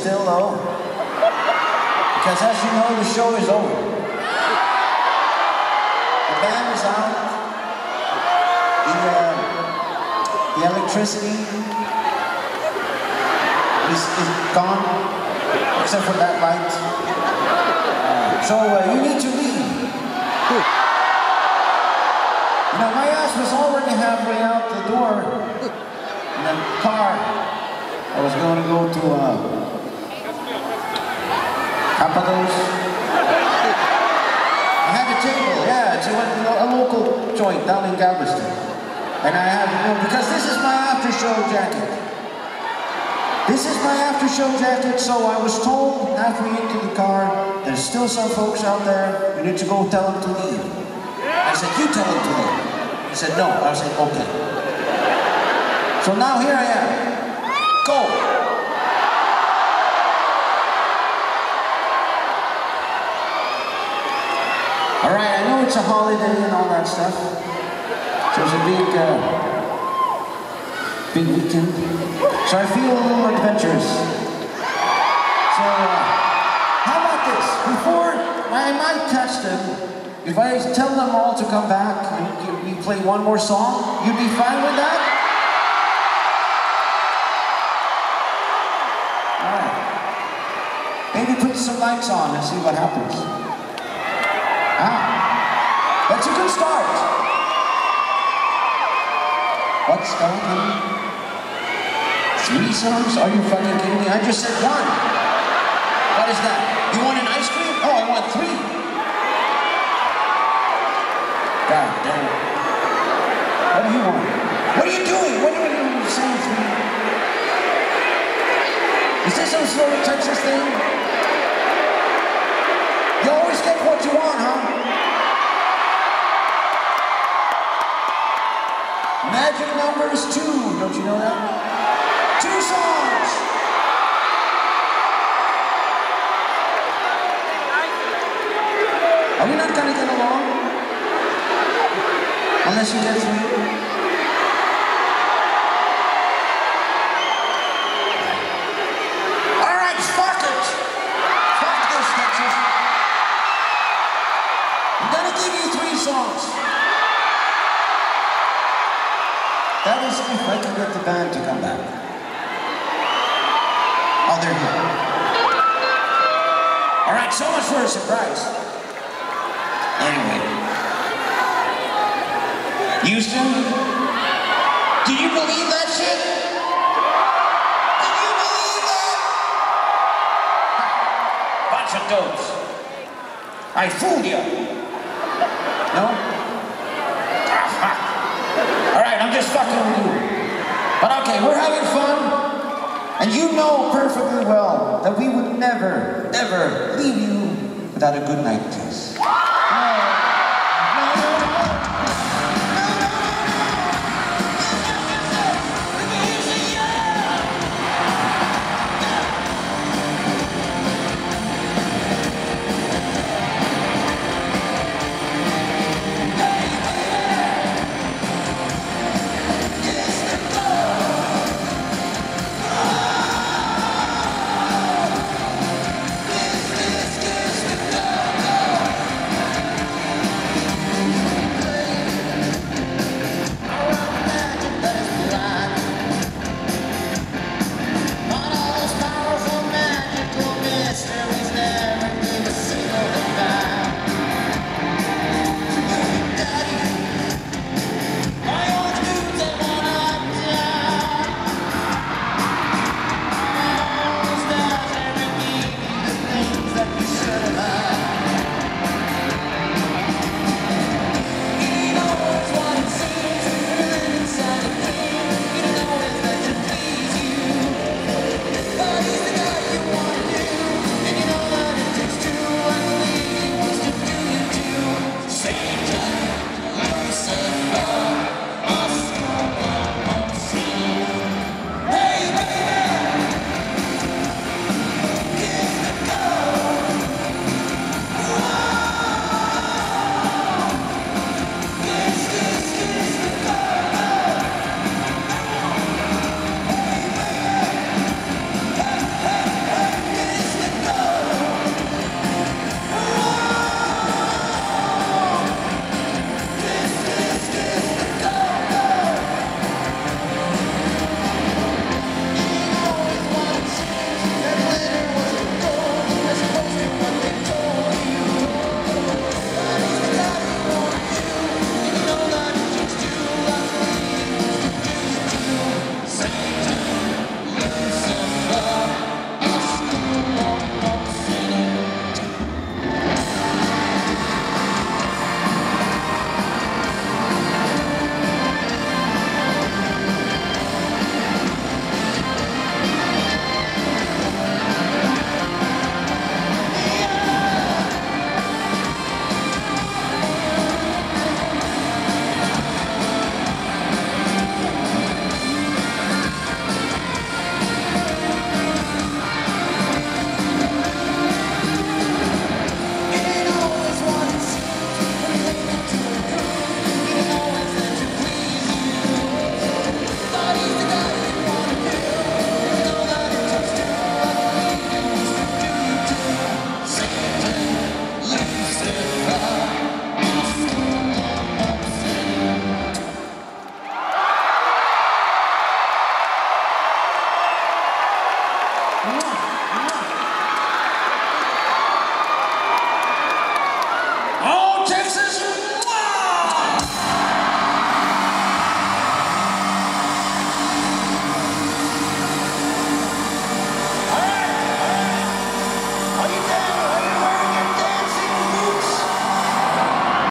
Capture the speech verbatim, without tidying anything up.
still, though. Because as you know, the show is over. The band is out. The, uh, the electricity is, is gone, except for that light. Uh, so uh, you need to leave. You know, my ass was already halfway out the door in the car. I was going to go to uh, Capados. I had a table, yeah, it's a, a local joint down in Galveston. And I have, you know, because this is my after show jacket. This is my after show jacket, so I was told halfway into the car, there's still some folks out there, you need to go tell them to leave. I said, you tell them to leave. He said, no. I said, okay. So now here I am. Go! Alright, I know it's a holiday and all that stuff. So it's a big, uh, big weekend. So I feel a little adventurous. So, uh, how about this? Before I might catch them, if I tell them all to come back and you, you play one more song, you'd be fine with that? Alright. Maybe put some lights on and see what happens. Ah, that's a good start. What's that, honey? Three songs? Are you fucking kidding me? I just said one. What is that? You want an ice cream? Oh, I want three. God damn it. What do you want? What are you doing? What are you saying to me? Is this some sort of Texas thing? You always get what you want, huh? Magic number is two. Don't you know that? Two songs. Are we not gonna get along? Unless you get three. Alright, fuck it! Fuck this, Texas. I'm gonna give you three songs. That is if I can get the band to come back. Oh, they're here. Alright, so much for a surprise. Anyway. Houston, do you believe that shit? Did you believe that? Bunch of dopes. I fooled you. No? Ah, fuck. All right, I'm just fucking with you. But okay, we're having fun. And you know perfectly well that we would never, ever leave you without a good night kiss.